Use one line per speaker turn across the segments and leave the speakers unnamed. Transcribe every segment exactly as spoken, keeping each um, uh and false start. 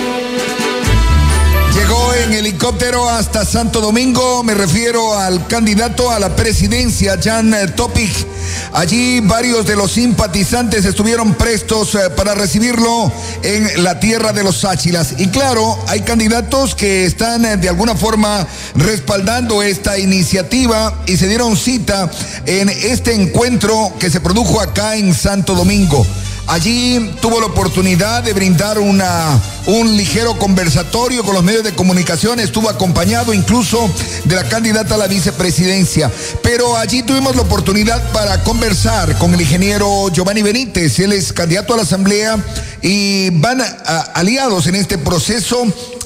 Llegó en helicóptero hasta Santo Domingo, me refiero al candidato a la presidencia, Jan Topic. Allí varios de los simpatizantes estuvieron prestos para recibirlo en la tierra de los Áchilas. Y claro, hay candidatos que están de alguna forma respaldando esta iniciativa y se dieron cita en este encuentro que se produjo acá en Santo Domingo. Allí tuvo la oportunidad de brindar una, un ligero conversatorio con los medios de comunicación, estuvo acompañado incluso de la candidata a la vicepresidencia. Pero allí tuvimos la oportunidad para conversar con el ingeniero Giovanni Benítez, él es candidato a la asamblea y van a, a, aliados en este proceso.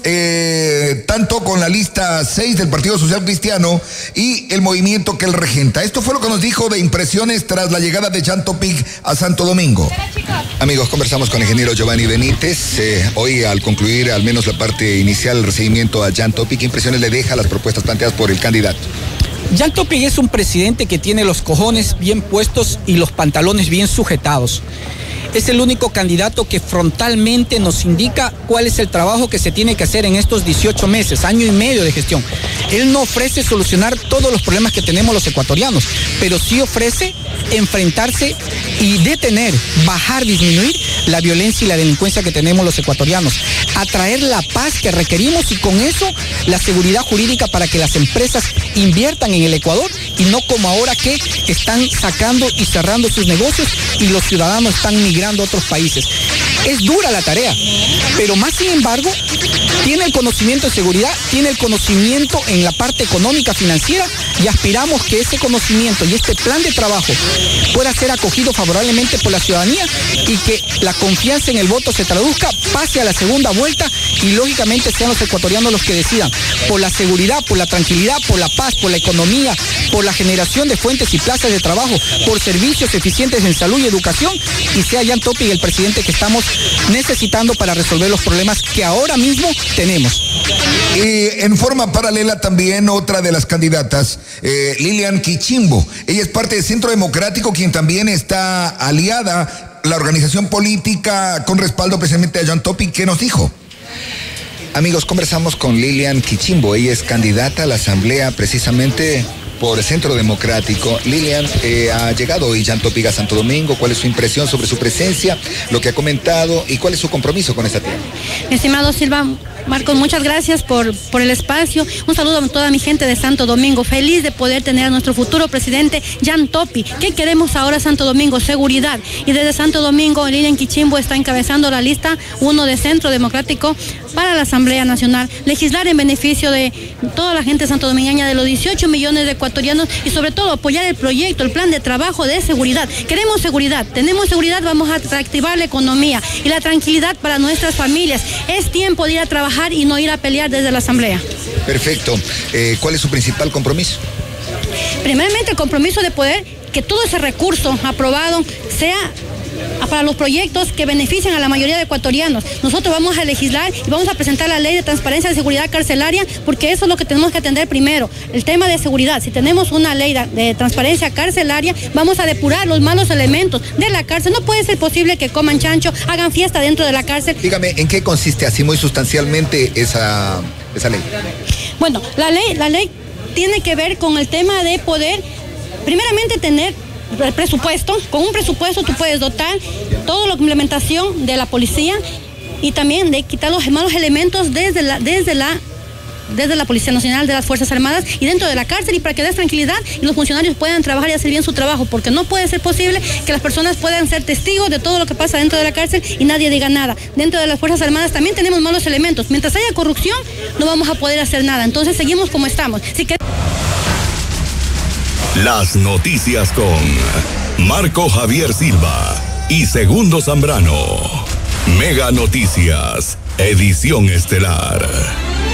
Eh, tanto con la lista seis del Partido Social Cristiano y el movimiento que él regenta. Esto fue lo que nos dijo de impresiones tras la llegada de Jan Topic a Santo Domingo. Amigos, conversamos con el ingeniero Giovanni Benítez. Eh, hoy, al concluir al menos la parte inicial del recibimiento a Jan Topic, ¿qué impresiones le deja las propuestas planteadas por el candidato?
Jan Topic es un presidente que tiene los cojones bien puestos y los pantalones bien sujetados. Es el único candidato que frontalmente nos indica cuál es el trabajo que se tiene que hacer en estos dieciocho meses, año y medio de gestión. Él no ofrece solucionar todos los problemas que tenemos los ecuatorianos, pero sí ofrece enfrentarse y detener, bajar, disminuir la violencia y la delincuencia que tenemos los ecuatorianos, atraer la paz que requerimos y con eso la seguridad jurídica para que las empresas inviertan en el Ecuador y no como ahora que están sacando y cerrando sus negocios y los ciudadanos están migrando a otros países. Es dura la tarea, pero más sin embargo, tiene el conocimiento de seguridad, tiene el conocimiento en la parte económica, financiera, y aspiramos que ese conocimiento y este plan de trabajo pueda ser acogido favorablemente por la ciudadanía y que la confianza en el voto se traduzca, pase a la segunda vuelta y lógicamente sean los ecuatorianos los que decidan por la seguridad, por la tranquilidad, por la paz, por la economía, por la generación de fuentes y plazas de trabajo, por servicios eficientes en salud y educación, y sea Jan Topic el presidente que estamos necesitando para resolver los problemas que ahora mismo tenemos.
Y en forma paralela también otra de las candidatas, eh, Lilian Quichimbo. Ella es parte del Centro Democrático, quien también está aliada a la organización política con respaldo precisamente a Jan Topic. ¿Qué nos dijo? Amigos, conversamos con Lilian Quichimbo. Ella es candidata a la asamblea precisamente por el Centro Democrático. Lilian, eh, ha llegado hoy Jan Topic a Santo Domingo. ¿Cuál es su impresión sobre su presencia, lo que ha comentado y cuál es su compromiso con esta tierra?
Estimado Silva, Marcos, muchas gracias por, por el espacio. Un saludo a toda mi gente de Santo Domingo. Feliz de poder tener a nuestro futuro presidente Jan Topic. ¿Qué queremos ahora Santo Domingo? Seguridad. Y desde Santo Domingo, Lilian Quichimbo está encabezando la lista uno de Centro Democrático para la Asamblea Nacional. Legislar en beneficio de toda la gente santodomingueña, de los dieciocho millones de ecuatorianos y sobre todo apoyar el proyecto, el plan de trabajo de seguridad. Queremos seguridad. Tenemos seguridad, vamos a reactivar la economía y la tranquilidad para nuestras familias. Es tiempo de ir a trabajar y no ir a pelear desde la asamblea.
Perfecto. Eh, ¿Cuál es su principal compromiso?
Primeramente el compromiso de poder que todo ese recurso aprobado sea para los proyectos que benefician a la mayoría de ecuatorianos. Nosotros vamos a legislar y vamos a presentar la ley de transparencia de seguridad carcelaria, porque eso es lo que tenemos que atender primero, el tema de seguridad. Si tenemos una ley de transparencia carcelaria, vamos a depurar los malos elementos de la cárcel. No puede ser posible que coman chancho, hagan fiesta dentro de la cárcel.
Dígame, ¿en qué consiste así muy sustancialmente esa, esa ley?
Bueno, la ley, la ley tiene que ver con el tema de poder, primeramente, tener el presupuesto. Con un presupuesto tú puedes dotar toda la implementación de la policía y también de quitar los malos elementos desde la, desde la desde la Policía Nacional, de las Fuerzas Armadas y dentro de la cárcel, y para que des tranquilidad y los funcionarios puedan trabajar y hacer bien su trabajo, porque no puede ser posible que las personas puedan ser testigos de todo lo que pasa dentro de la cárcel y nadie diga nada. Dentro de las Fuerzas Armadas también tenemos malos elementos. Mientras haya corrupción, no vamos a poder hacer nada. Entonces seguimos como estamos. Así que...
Las noticias con Marco Javier Silva y Segundo Zambrano. Mega Noticias, edición estelar.